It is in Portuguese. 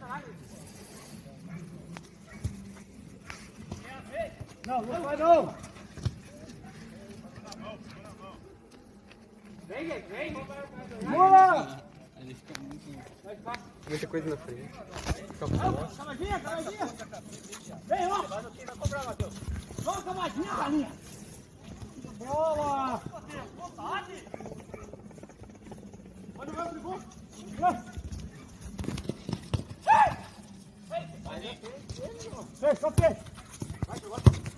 Não, não vai não. Vem. Boa! Muita coisa na frente. Camadinha. Vem, ó. Vai cobrar, Matheus. Vamos, camadinha, galinha. Boa! Olha o meu tribunal. Vai, só pé. Vai,